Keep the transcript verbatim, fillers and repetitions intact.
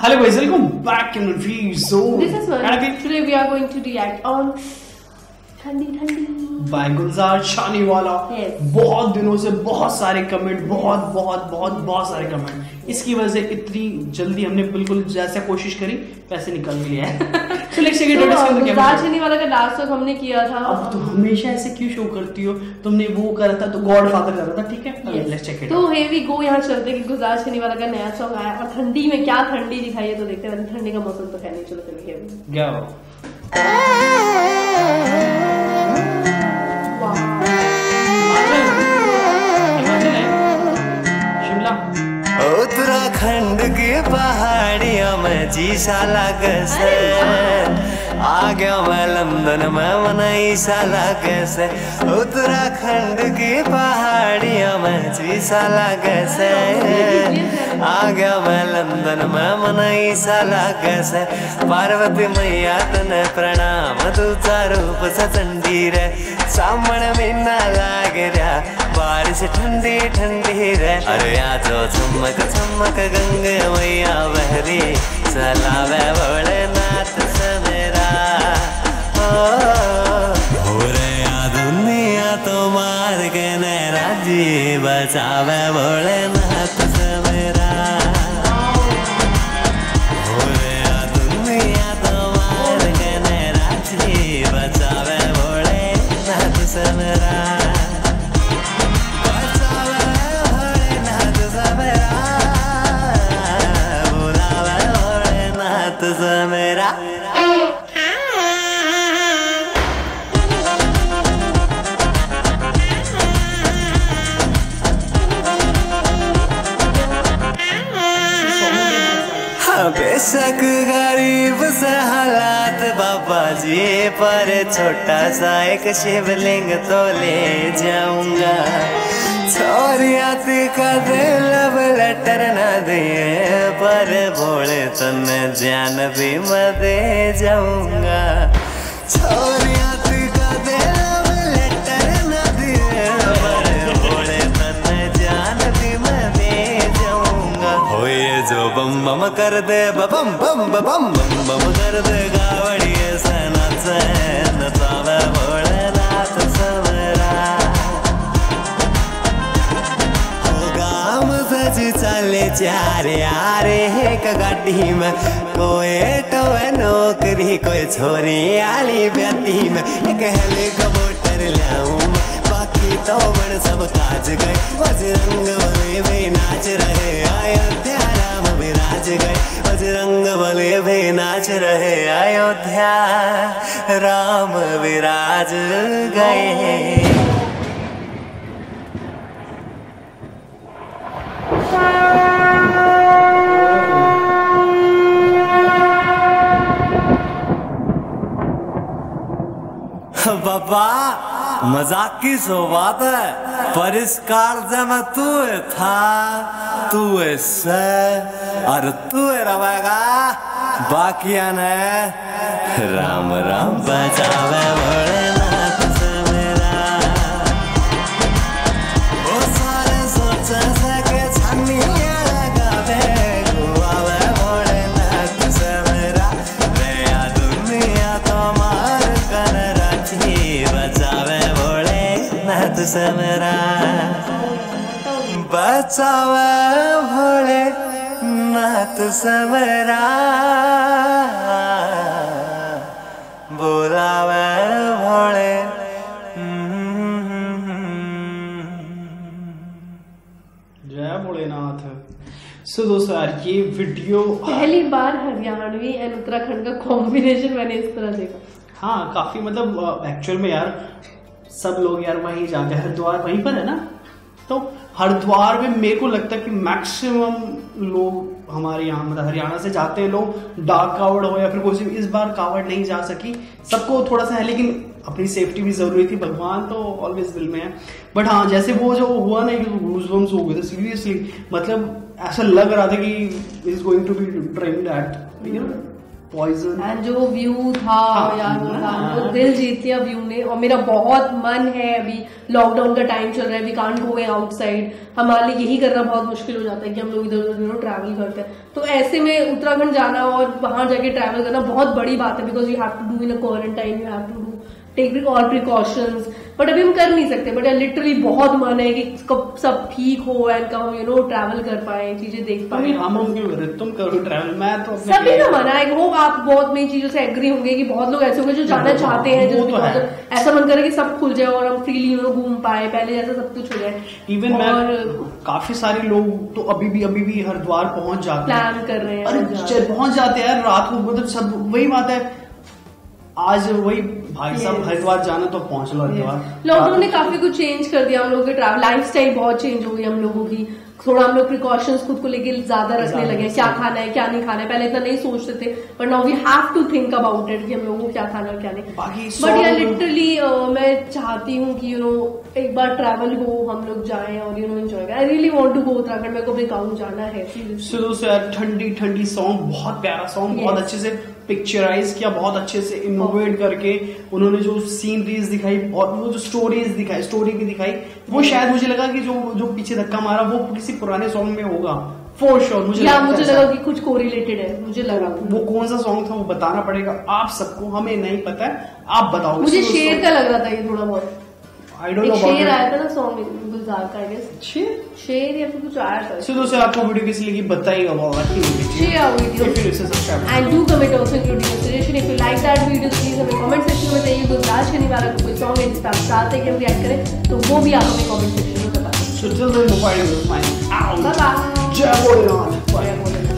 Hello guys, welcome back in review zone. This is one. And today we are going to react on ठंडी ठंडी by Gulzar शानीवाला. Yes. बहुत दिनों से बहुत सारे कमेंट, बहुत बहुत बहुत बहुत सारे कमेंट. इसकी वजह से इतनी जल्दी हमने बिल्कुल जैसे कोशिश करी वैसे निकल लिया है. So let's check it out. तो गुलजार शानीवाला का लास्ट सॉन्ग हमने किया था. अब तो हमेशा ऐसे क्यों शो करती हो? तुमने वो करा था तो गॉड फादर करा था, ठीक है? Yes. Let's check it तो out. here we go, यहाँ चलते हैं कि गुलजार शानीवाला का नया सॉन्ग आया और ठंडी में क्या ठंडी दिखाई है तो देखते हैं. ठंडी का मौसम तो है नहीं, चलो चलिए. क्या उत्तराखंड की पहाड़ियों में जीसा लगसे आ गया मैं लंदन में मनाई साला कैसे. उत्तराखंड की पहाड़ियों में जीसा लगसे आ गया मैं लंदन में मनाई साला कैसे. पार्वती मैया तने प्रणाम तुझा रूप सचंडी रे सामने मीना लाग रहा बारिश ठंडी ठंडी रे. अरे आ जो चमक चमक गंगे मैया बहरी सलावे भोलेनाथ से मेरा. हो रे आ दुनिया तो मार के नैरा जी बचावे भोलेनाथ से मेरा. हो रे आ दुनिया तो मार के नैरा जी बचावे भोलेनाथ से मेरा. मेरा बेशक गरीब से हालात बाबा जी पर छोटा सा एक शिवलिंग तो ले जाऊंगा. छोरिया का दे लव लेटर न दिए पर भोले तन जान भी मैं दे जाऊंगा. छोरिया का दे लव लेटर न दिए पर भोले तन जान भी मैं दे जाऊंगा. हो ये जो बम बम कर दे बम बम बम बम बम कर दे गावड़िए से नचे नचावे भोलेनाथ से मेरा. चले चार यारे एक गाड़ी में कोई तो नौकरी कोई छोरी आली बेटी में एक हेलीकॉप्टर लाऊं बाकी तो बड़ सब काज गए. बजरंग बली भी नाच रहे अयोध्या राम विराज गए. बजरंग बली भी नाच रहे अयोध्या राम विराज गए. बाबा मजाक की सो बात है पर इस कार्य में तू था तू से और तू रहेगा बाकिया ने राम राम बचावे भोलेनाथ से मेरा. वो सारे सोच सके छनिया लगावे गुआवे भोलेनाथ से मेरा. रे आ दुनिया तो मार कर बचावे भोलेनाथ से मेरा. बचावे भोलेनाथ से मेरा बुलावे भोले. जय भोलेनाथ. सो दोस्तों यार ये वीडियो पहली बार हरियाणवी एंड उत्तराखंड का कॉम्बिनेशन मैंने इस तरह देखा. हाँ काफी मतलब एक्चुअल में यार सब लोग यार वहीं जाते हैं. हरिद्वार वहीं पर है ना, तो हरिद्वार में मेरे को लगता है कि मैक्सिमम लोग हमारे यहाँ मतलब हरियाणा से जाते हैं लोग. डाक कावड़ हो या फिर कोई इस बार कावड़ नहीं जा सकी, सबको थोड़ा सा है लेकिन अपनी सेफ्टी भी जरूरी थी. भगवान तो ऑलवेज दिल में है. बट हाँ जैसे वो जो हुआ ना गूज़बम्स हो गए थे सीरियसली. मतलब ऐसा लग रहा था कि is going to be trend at you know poison and जो व्यू था हाँ, यार वो था हाँ। वो दिल जीत लिया व्यू ने। और मेरा बहुत मन है, अभी लॉकडाउन का टाइम चल रहा है, वी कांट गो आउटसाइड, हमारे लिए यही करना बहुत मुश्किल हो जाता है कि हम लोग इधर उधर ट्रैवल करते हैं। तो ऐसे में उत्तराखंड जाना और वहां जाके ट्रैवल करना बहुत बड़ी बात है, because you have to do in a quarantine, you have to do take all precautions, but अभी हम कर नहीं सकते। बट लिटरली बहुत मन है कि कब सब ठीक हो एंड कब हम यू नो ट्रैवल कर पाए, चीजें देख पाए। हम हम क्यों करें, तुम करो ट्रैवल, मैं तो अपने सभी का मन है। आई होप आप बहुत नई चीजों से एग्री होंगे कि बहुत लोग ऐसे होंगे जो जाना चाहते हैं, वो जो तो है। ऐसा मन करे कि सब खुल जाए और हम फ्रीली यू नो घूम पाए, पहले जैसा सब कुछ हो जाए। इवन और मैं काफी सारे लोग तो अभी भी अभी भी हरिद्वार पहुंच जाते हैं, प्लान कर रहे हैं। अरे जाने। पहुंच जाते हैं यार रात को, मतलब सब वही बात है। आज वही भाई साहब Yes. हरिद्वार जाना तो पहुंच लो हरिद्वार। लॉकडाउन ने काफी कुछ चेंज कर दिया हम लोगों के ट्रैवल लाइफ स्टाइल, बहुत चेंज हो गई हम लोगों की। थोड़ा हम लोग प्रिकॉशंस खुद को लेके ज्यादा रखने ज्यादा, लगे, क्या खाना है क्या नहीं खाना है। पहले इतना नहीं सोचते थे, but now we have to think about it कि हम लोगों को क्या खाना है क्या नहीं। बाकी बट यार सौ- लिटरली मैं चाहती हूँ कि यू नो एक बार ट्रैवल हो, हम लोग जाएं और यू नो एंजॉय करें। I really want to go Uttarakhand, मेरे को भी गाँव जाना है। शुरू से यार ठंडी ठंडी सॉन्ग, बहुत प्यारा सॉन्ग, बहुत Yes. अच्छे से पिक्चराइज किया, बहुत अच्छे से इनोवेट करके उन्होंने जो सीनरीज दिखाई और वो जो स्टोरीज दिखाई, स्टोरी भी दिखाई, वो शायद मुझे लगा कि जो जो पीछे धक्का मारा वो किसी पुराने सॉन्ग में होगा फॉर श्योर। मुझे या लगता मुझे है लगा ऐसा। कि कुछ कोरिलेटेड है, मुझे लगा। वो कौन सा सॉन्ग था वो बताना पड़ेगा आप सबको, हमें नहीं पता है, आप बताओ। मुझे शेर का लग रहा था ये थोड़ा बहुत, आई डोंट एक नो शेर आया अबाउट था ना सॉन्ग गुलजार का, आई गेस शेर। शेर या फिर कुछ आया था। शुरू से आपको वीडियो किसी लगी बताइएगा, वो अच्छी लगी Share our videos. फिर इसे subscribe And do comment also including your suggestion. If you like that video, तो please हमें comment section में बताइए। गुलजार शनिवार का कोई सॉन्ग है जिस पर आप चाहते हैं कि हम रिएक्ट करें, तो वो भी आप हमें comment section में बताइए। So till then, the fighting is fine. Out. Bye bye. Jai Bholenath. Jai Bholenath.